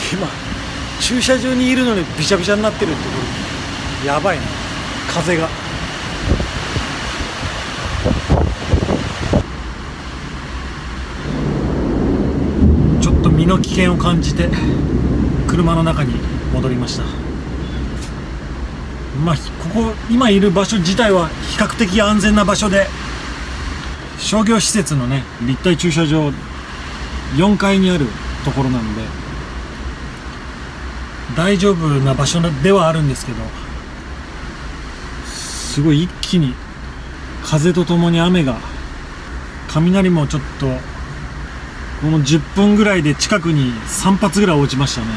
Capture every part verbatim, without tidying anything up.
今駐車場にいるのにびちゃびちゃになってるってこれやばいな、風が。ちょっと身の危険を感じて車の中に戻りました。まあここ今いる場所自体は比較的安全な場所で、商業施設のね立体駐車場よんかいにあるところなので大丈夫な場所ではあるんですけど、すごい一気に風とともに雨が、雷もちょっとこのじゅっぷんぐらいで近くにさん発ぐらい落ちましたね。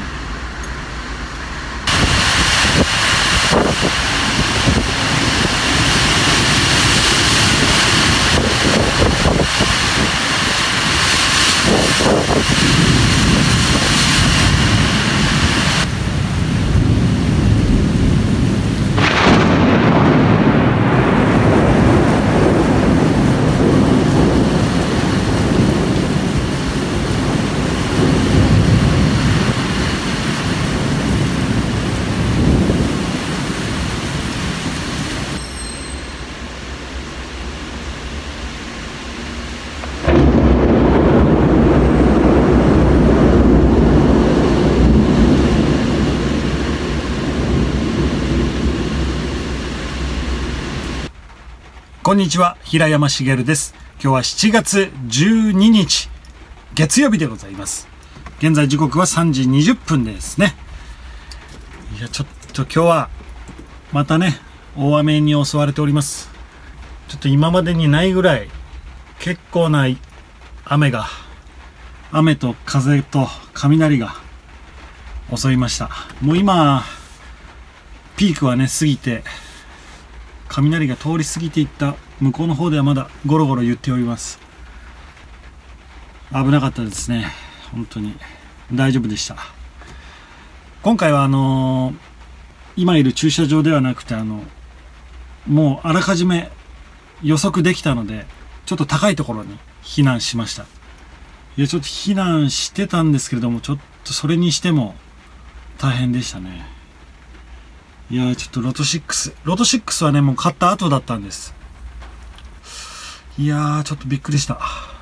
こんにちは、平山茂です。今日はしちがつじゅうににち月曜日でございます。現在時刻はさんじにじゅっぷんですね。いやちょっと今日はまたね大雨に襲われております。ちょっと今までにないぐらい結構な雨が雨と風と雷が襲いました。もう今ピークはね過ぎて、雷が通り過ぎていった向こうの方ではまだゴロゴロ言っております。危なかったですね。本当に大丈夫でした。今回はあのー、今いる駐車場ではなくて、あのもうあらかじめ予測できたので、ちょっと高いところに避難しました。いやちょっと避難してたんですけれども、ちょっとそれにしても大変でしたね。いやーちょっとロトシックスロトシックスはねもう買った後だったんです。いやーちょっとびっくりした。は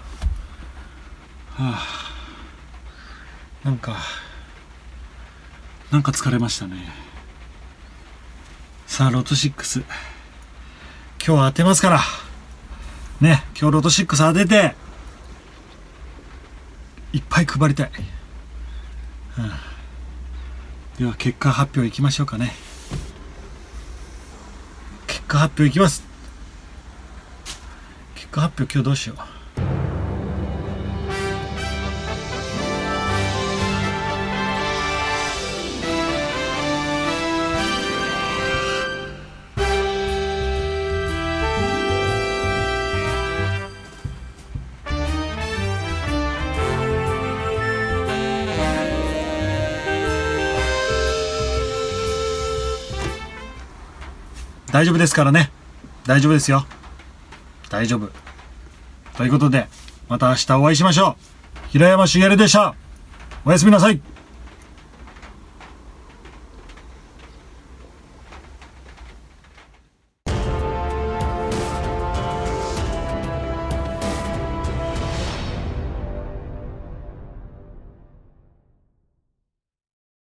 あ、なんかなんか疲れましたね。さあロトシックス今日は当てますからね。今日ロトシックス当てていっぱい配りたい。はあ、では結果発表いきましょうかね。結果発表いきます。結果発表今日どうしよう。大丈夫ですからね。大丈夫ですよ。大丈夫。ということで、また明日お会いしましょう。平山茂でした。おやすみなさい。